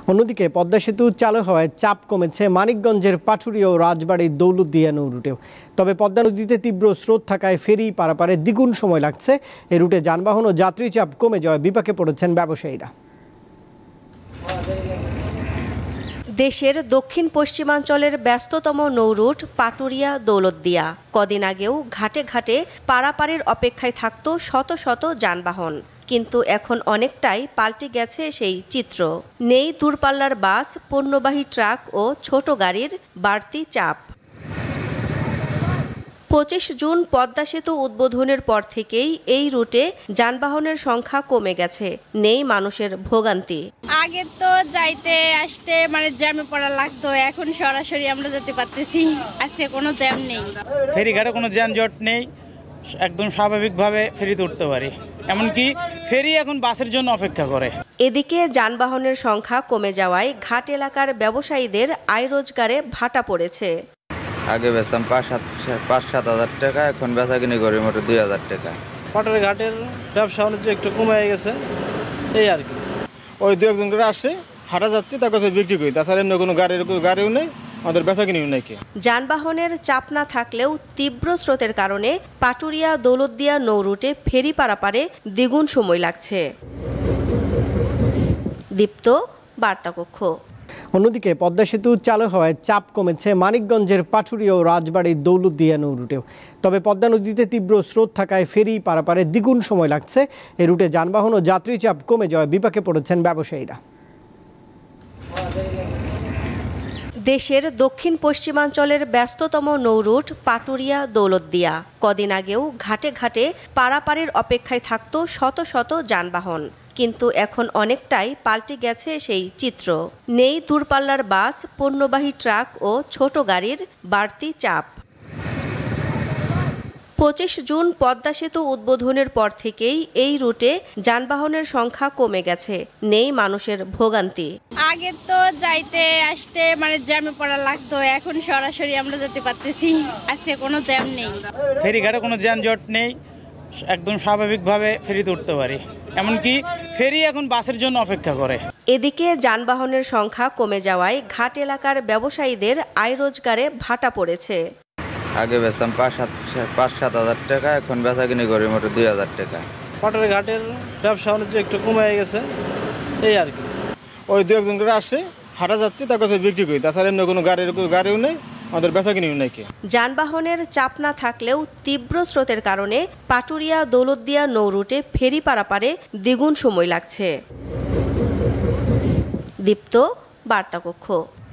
অন্যদিকে পদ্মা সেতু চালু হওয়ায় চাপ কমেছে মানিকগঞ্জের পাটুরিয়া ও রাজবাড়ীর দৌলতদিয়া নৌ রুটেও। তবে পদ্মা নদীতে তীব্র স্রোত থাকায় ফেরি পারাপারে দ্বিগুণ সময় লাগছে। এই রুটে যানবাহন ও যাত্রী চাপ কমে যাওয়ায় বিপাকে পড়েছেন ব্যবসায়ীরা। দেশের দক্ষিণ পশ্চিমাঞ্চলের ব্যস্ততম নৌরুট পাটুরিয়া দৌলতদিয়া। কদিন আগেও ঘাটে ঘাটে পারাপারের অপেক্ষায় থাকত শত শত যানবাহন, কিন্তু এখন অনেকটাই পাল্টে গেছে সেই চিত্র। নেই দূরপাল্লার বাস, পণ্যবাহী ট্রাক ও ছোট গাড়ির বাড়তি চাপ। 25 জুন পদ্মা সেতু উদ্বোধনের পর থেকেই এই রুটে যানবাহনের সংখ্যা কমে গেছে, নেই মানুষের ভোগান্তি। আগে তো যাইতে আসতে জ্যামে পড়া লাগতো, এখন সরাসরি আমরা যেতে পারতেছি। আজকে কোনো জ্যাম নেই, ফেরিঘাটে কোনো যানজট নেই, একদম স্বাভাবিকভাবে ফেরিতে উঠতে পারি। এমনকি ফেরি এখন বাসের জন্য অপেক্ষা করে। এদিকে যানবাহনের সংখ্যা কমে যাওয়ায় ঘাট এলাকার ব্যবসায়ীদের আয় রোজগারে ভাটা পড়েছে। আগে বেচতাম 5-7 হাজার টাকা, এখন বেচা কিনি করি মোট 2,000 টাকা। পাটের ঘাটের ব্যবসা বাণিজ্য একটু কমে গেছে, এই আর কি। ওই 2-1 করে আসে, হাঁটা যাচ্ছে, তার কাছে বিক্রি করি। তাছাড়া এমনি কোনো গাড়িও নেই, আমাদের বেচা কিনিও নাই। যানবাহনের চাপ না থাকলেও তীব্র স্রোতের কারণে পাটুরিয়া দৌলতদিয়া নৌ রুটে ফেরি পারাপারে দ্বিগুণ সময় লাগছে। দীপ্ত, বার্তাকক্ষ। অন্যদিকে পদ্মা সেতু চালু হওয়ায় চাপ কমেছে মানিকগঞ্জের পাটুরিয়া ও রাজবাড়ীর দৌলতদিয়া নৌ রুটেও। তবে পদ্মা নদীতে তীব্র স্রোত থাকায় ফেরি পারাপারে দ্বিগুণ সময় লাগছে। এই রুটে যানবাহন ও যাত্রী চাপ কমে যাওয়ায় বিপাকে পড়েছেন ব্যবসায়ীরা। দেশের দক্ষিণ পশ্চিমাঞ্চলের ব্যস্ততম নৌরুট পাটুরিয়া দৌলতদিয়া। কদিন আগেও ঘাটে ঘাটে পারাপারের অপেক্ষায় থাকত শত শত যানবাহন, কিন্তু এখন অনেকটাই পাল্টে গেছে সেই চিত্র। নেই দূরপাল্লার বাস, পণ্যবাহী ট্রাক ও ছোট গাড়ির বাড়তি চাপ। 25 জুন পদ্মা সেতু উদ্বোধনের পর থেকেই এই রুটে যানবাহনের সংখ্যা কমে গেছে, নেই মানুষের ভোগান্তি। আগে তো যাইতে আসতে জ্যামে পড়া লাগতো, এখন সরাসরি আমরা যেতে পারতেছি। আজকে কোনো জ্যাম নেই, ফেরিঘাটে কোনো যানজট নেই, একদম স্বাভাবিকভাবে ফেরিতে উঠতে পারি। এমনকি ফেরি এখন বাসের জন্য অপেক্ষা করে। এদিকে যানবাহনের সংখ্যা কমে যাওয়ায় ঘাট এলাকার ব্যবসায়ীদের আয় রোজগারে ভাটা পড়েছে। আগে বেচতাম 5-7 হাজার টাকা, এখন বেচা কিনি করি মোট 2,000 টাকা। পাটের ঘাটের ব্যবসা বাণিজ্য একটু কমে গেছে, এই আর কি। ওই 2-1 করে আসে, হাঁটা যাচ্ছে, তার কাছে বিক্রি করি। তাছাড়া এমনি কোনো গাড়িও নেই, আমাদের বেচা কিনিও নাই। যানবাহনের চাপ না থাকলেও তীব্র স্রোতের কারণে পাটুরিয়া দৌলতদিয়া নৌ রুটে ফেরি পারাপারে দ্বিগুণ সময় লাগছে। দীপ্ত, বার্তাকক্ষ।